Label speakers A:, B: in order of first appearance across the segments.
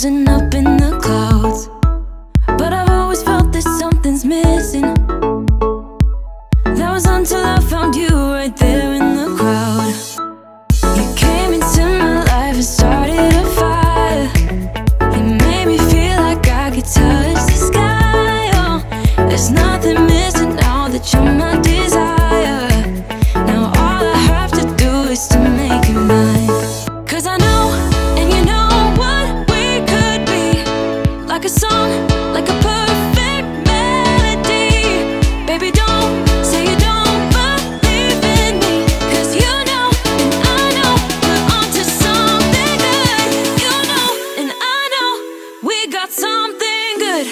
A: frozen up in the clouds, but I've always felt that something's missing. That was until I found you right there in the crowd. You came into my life and started a fire. You made me feel like I could touch the sky. Oh, there's nothing missing now that you're my desire. Now all I have to do is to make you mine. 'Cause I know, and you know what we could be. Like a song, like a perfect melody. Baby, don't say you don't believe in me, 'cause you know, and I know we're onto something good. You know, and I know we got something good.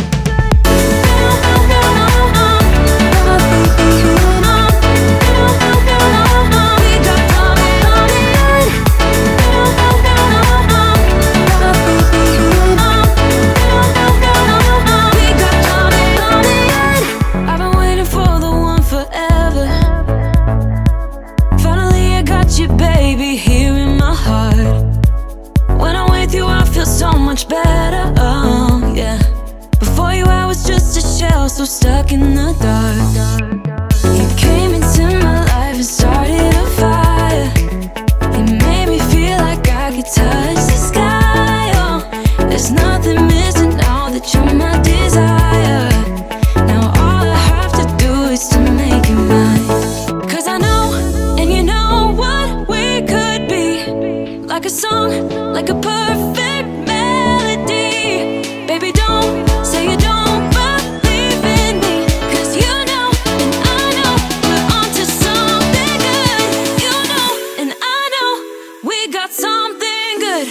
A: So much better, oh yeah. Before you I was just a shell, so stuck in the dark. You came into my life and started a fire. You made me feel like I could touch the sky. Oh, there's nothing missing now that you're my desire. Now all I have to do is to make you mine. 'Cause I know, and you know what we could be. Like a song, like a perfect melody. Baby, don't say you don't believe in me, 'cause you know, and I know we're onto something good. You know, and I know we got something good.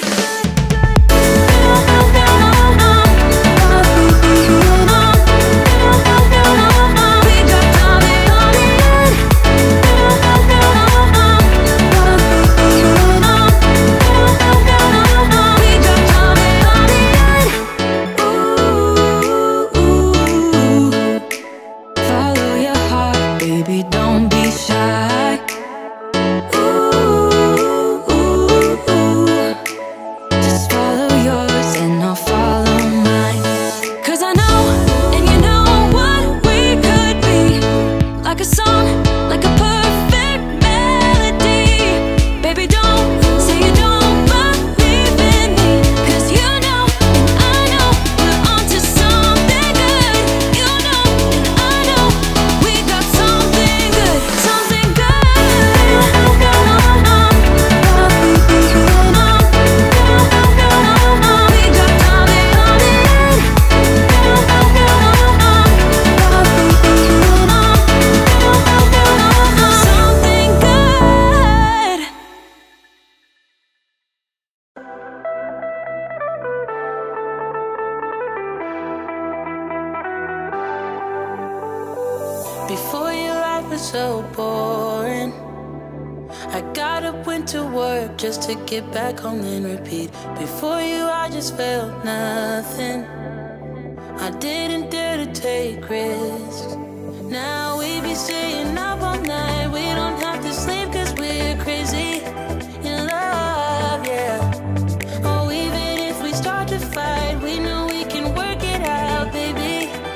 B: Before your life was so boring. I got up, went to work just to get back home and repeat. Before you I just felt nothing. I didn't dare to take risks. Now we be staying up all night. We don't have to sleep 'cause we're crazy in love, yeah. Oh, even if we start to fight, we know we can work it out, baby.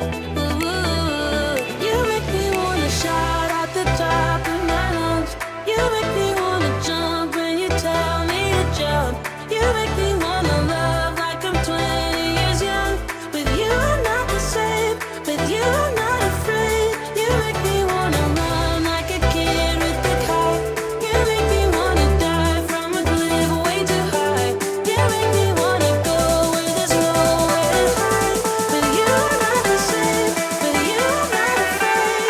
B: You make me wanna shout out the top of my lungs. You make me wanna jump when you tell me to jump. You make me wanna love like I'm 20 years young. With you I'm not the same. With you I'm not afraid. You make me wanna run like a kid with the kite. You make me wanna die from a cliff way too high. You make me wanna go where there's nowhere to hide. With you I'm not the same. With you I'm not afraid.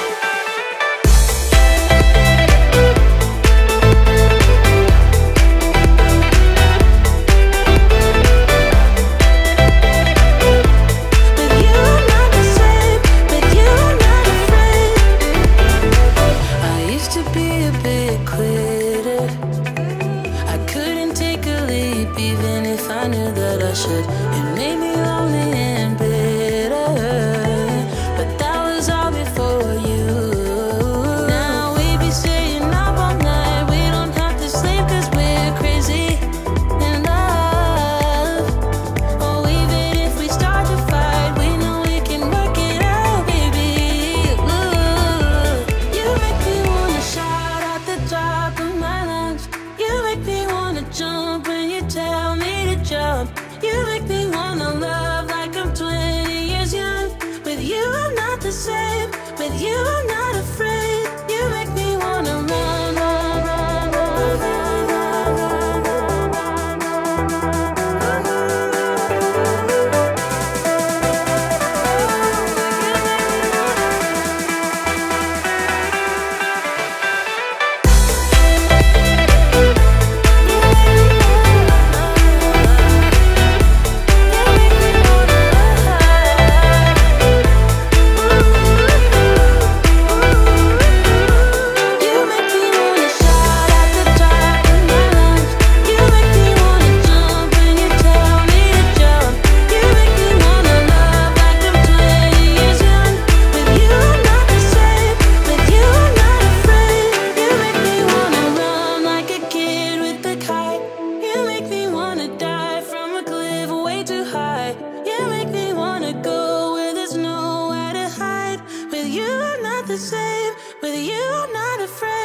B: With you I'm not the same. With you I'm not afraid. I used to be a big quitter. I couldn't take a leap even if I knew that I should. It made me lonely and bitter, but that was all before you. Now we be staying up all night. We don't have to sleep 'cause we're crazy in love. too high. You make me wanna go where there's nowhere to hide. With you I'm not the same, with you I'm not afraid.